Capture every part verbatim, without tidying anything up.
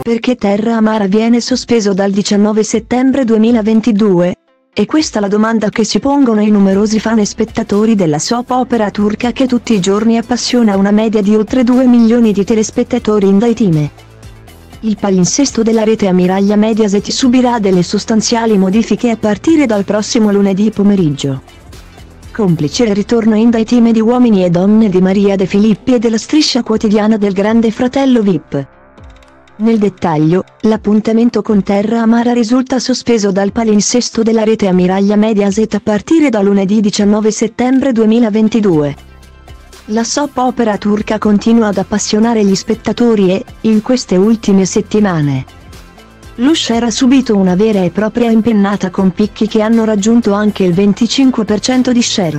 Perché Terra Amara viene sospeso dal diciannove settembre duemilaventidue? E questa è la domanda che si pongono i numerosi fan e spettatori della soap opera turca che tutti i giorni appassiona una media di oltre due milioni di telespettatori in Daytime. Il palinsesto della rete ammiraglia Mediaset subirà delle sostanziali modifiche a partire dal prossimo lunedì pomeriggio. Complice il ritorno in Daytime di Uomini e Donne di Maria De Filippi e della striscia quotidiana del Grande Fratello V I P. Nel dettaglio, l'appuntamento con Terra Amara risulta sospeso dal palinsesto della rete ammiraglia Mediaset a partire da lunedì diciannove settembre duemilaventidue. La soap opera turca continua ad appassionare gli spettatori e, in queste ultime settimane, lo share ha subito una vera e propria impennata con picchi che hanno raggiunto anche il venticinque per cento di share.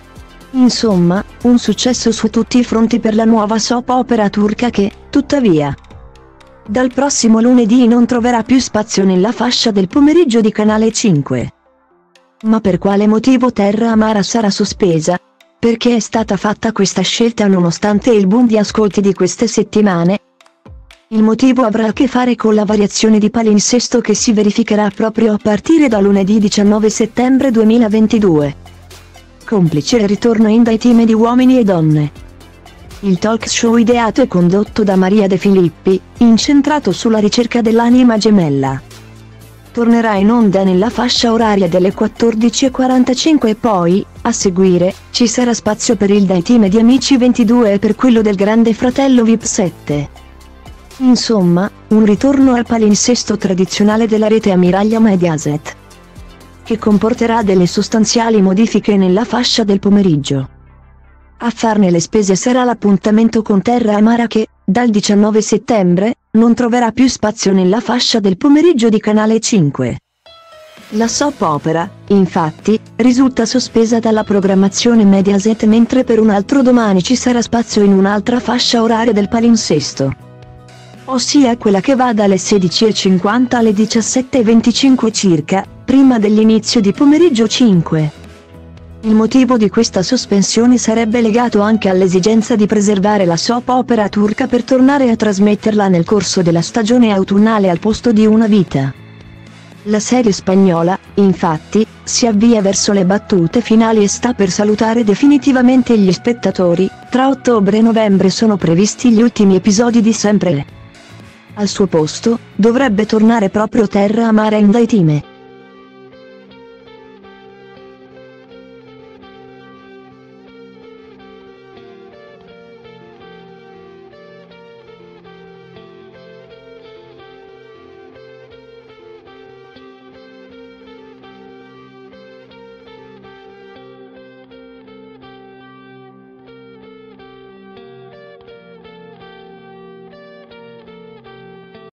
Insomma, un successo su tutti i fronti per la nuova soap opera turca che, tuttavia, dal prossimo lunedì non troverà più spazio nella fascia del pomeriggio di Canale cinque. Ma per quale motivo Terra Amara sarà sospesa? Perché è stata fatta questa scelta nonostante il boom di ascolti di queste settimane? Il motivo avrà a che fare con la variazione di palinsesto che si verificherà proprio a partire da lunedì diciannove settembre duemilaventidue. Complice il ritorno in Daytime di Uomini e Donne. Il talk show ideato e condotto da Maria De Filippi, incentrato sulla ricerca dell'anima gemella, tornerà in onda nella fascia oraria delle quattordici e quarantacinque e poi, a seguire, ci sarà spazio per il Daytime di Amici ventidue e per quello del Grande Fratello V I P sette. Insomma, un ritorno al palinsesto tradizionale della rete ammiraglia Mediaset, che comporterà delle sostanziali modifiche nella fascia del pomeriggio. A farne le spese sarà l'appuntamento con Terra Amara che, dal diciannove settembre, non troverà più spazio nella fascia del pomeriggio di Canale cinque. La soap opera, infatti, risulta sospesa dalla programmazione Mediaset mentre per un altro domani ci sarà spazio in un'altra fascia oraria del palinsesto, ossia quella che va dalle sedici e cinquanta alle diciassette e venticinque circa, prima dell'inizio di Pomeriggio cinque. Il motivo di questa sospensione sarebbe legato anche all'esigenza di preservare la soap opera turca per tornare a trasmetterla nel corso della stagione autunnale al posto di Una vita. La serie spagnola, infatti, si avvia verso le battute finali e sta per salutare definitivamente gli spettatori. Tra ottobre e novembre sono previsti gli ultimi episodi di Sempre. Al suo posto, dovrebbe tornare proprio Terra Amara in Daytime.